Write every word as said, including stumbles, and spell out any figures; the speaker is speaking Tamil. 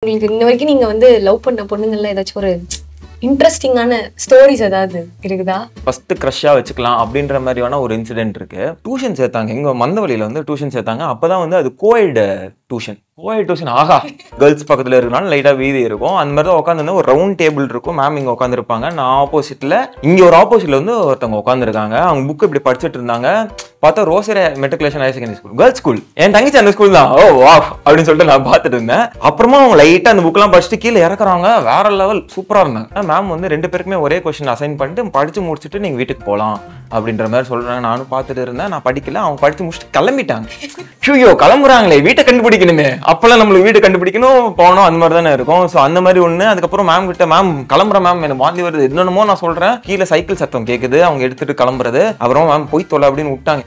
உங்களுக்கு இன்ன வரைக்கும் நீங்க வந்து லவ் பண்ண பொண்ணுங்கள்ல ஏதாச்சும் ஒரு இன்ட்ரெஸ்டிங்கான ஸ்டோரிஸ் ஏதாவது இருக்குதா? ஃபர்ஸ்ட் க்ரஷ்ஷா வச்சுக்கலாம் அப்படின்ற மாதிரியான ஒரு இன்சிடென்ட் இருக்கு. டியூஷன் சேர்த்தாங்க, எங்க மந்தவழியில வந்து டியூஷன் சேர்த்தாங்க. அப்பதான் வந்து அது கோஎட் டியூஷன். கோஎட் டியூஷன் ஆஹா, கேர்ள்ஸ் பக்கத்துல இருக்கனால லைட்டா வீதி இருக்கும். அந்த மாதிரி தான் உட்காந்து ஒரு ரவுண்ட் டேபிள் இருக்கும். மேம் இங்க உட்காந்துருப்பாங்க, நான் ஆப்போசிட்ல, இங்க ஒரு ஆப்போசிட்ல வந்து ஒருத்தவங்க உட்காந்துருக்காங்க. அவங்க புக் இப்படி படிச்சுட்டு இருந்தாங்க. பார்த்தா Rosary matriculation higher secondary school, girls school. என் தங்கச்சி அந்த ஸ்கூல் தான். ஓ வா அப்படின்னு சொல்லிட்டு நான் பார்த்துட்டு இருந்தேன். அப்புறமா அவங்க லைட்டா அந்த புக் எல்லாம் படிச்சுட்டு கீழே இறக்குறாங்க. வேற லெவல் சூப்பரா இருந்தாங்க. மேம் வந்து ரெண்டு பேருக்குமே ஒரே கொஸ்டின் அசைன் பண்ணிட்டு படிச்சு முடிச்சுட்டு நீங்க வீட்டுக்கு போகலாம் அப்படின்ற மாதிரி சொல்றாங்க. நானும் பார்த்துட்டு இருந்தேன். நான் படிக்கல, அவங்க படிச்சு முடிச்சுட்டு கிளம்பிட்டாங்க. ஐயோ கிளம்புறாங்களே, வீட்டை கண்டுபிடிக்கணுமே. அப்பெல்லாம் நம்மளுக்கு வீடு கண்டுபிடிக்கணும், போனோம், அந்த மாதிரி தானே இருக்கும். ஸோ அந்த மாதிரி ஒன்று. அதுக்கப்புறம் மேம் கிட்ட, மேம் கிளம்புற மேம், எனக்கு வாந்தி வருது, என்னென்னமோ நான் சொல்றேன். கீழே சைக்கிள் சத்தம் கேட்குது, அவங்க எடுத்துட்டு கிளம்புறது. அப்புறம் மேம் போய் தொலை அப்படின்னு விட்டாங்க.